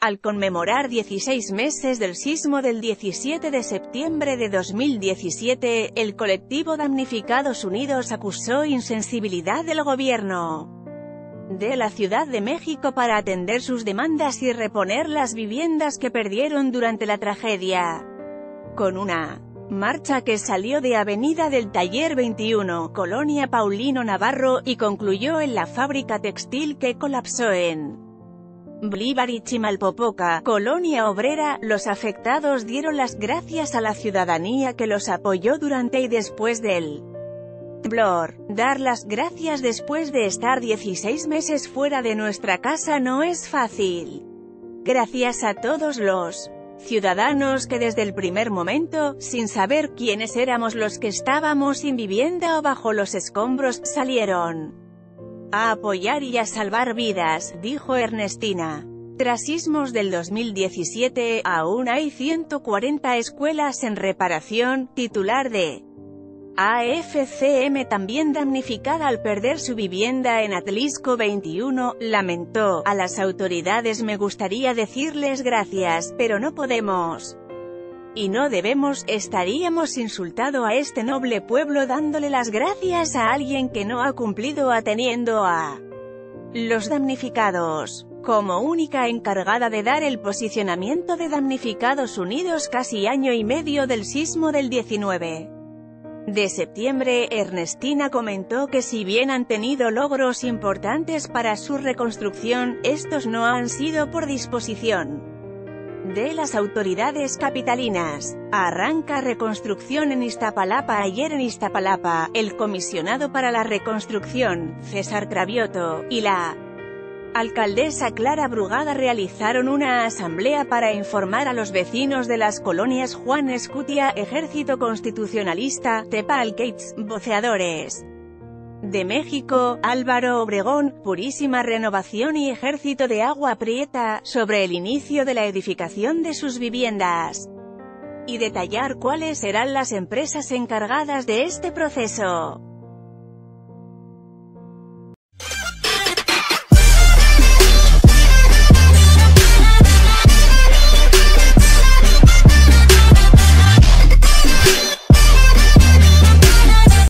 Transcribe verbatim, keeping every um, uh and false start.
Al conmemorar dieciséis meses del sismo del diecisiete de septiembre de dos mil diecisiete, el colectivo Damnificados Unidos acusó insensibilidad del gobierno de la Ciudad de México para atender sus demandas y reponer las viviendas que perdieron durante la tragedia. Con una marcha que salió de Avenida del Taller veintiuno, Colonia Paulino Navarro, y concluyó en la fábrica textil que colapsó en Bolívar y Chimalpopoca, Colonia Obrera, los afectados dieron las gracias a la ciudadanía que los apoyó durante y después del temblor. Dar las gracias después de estar dieciséis meses fuera de nuestra casa no es fácil. Gracias a todos los ciudadanos que desde el primer momento, sin saber quiénes éramos los que estábamos sin vivienda o bajo los escombros, salieron a apoyar y a salvar vidas, dijo Ernestina. Tras sismos del dos mil diecisiete, aún hay ciento cuarenta escuelas en reparación. Titular de A F C M también damnificada al perder su vivienda en Atlisco veintiuno, lamentó: a las autoridades me gustaría decirles gracias, pero no podemos. Y no debemos, estaríamos insultando a este noble pueblo dándole las gracias a alguien que no ha cumplido atendiendo a los damnificados. Como única encargada de dar el posicionamiento de Damnificados Unidos casi año y medio del sismo del diecinueve de septiembre, Ernestina comentó que si bien han tenido logros importantes para su reconstrucción, estos no han sido por disposición de las autoridades capitalinas. Arranca reconstrucción en Iztapalapa. Ayer en Iztapalapa, el comisionado para la reconstrucción, César Cravioto, y la alcaldesa Clara Brugada realizaron una asamblea para informar a los vecinos de las colonias Juan Escutia, Ejército Constitucionalista, Tepalcates, Voceadores de México, Álvaro Obregón, Purísima Renovación y Ejército de Agua Prieta, sobre el inicio de la edificación de sus viviendas, y detallar cuáles serán las empresas encargadas de este proceso.